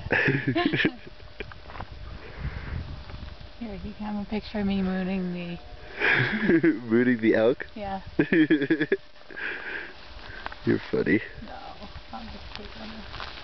Here, you can have a picture of me mooning the... Mooning the elk? Yeah. You're funny. No, I'm just taking it.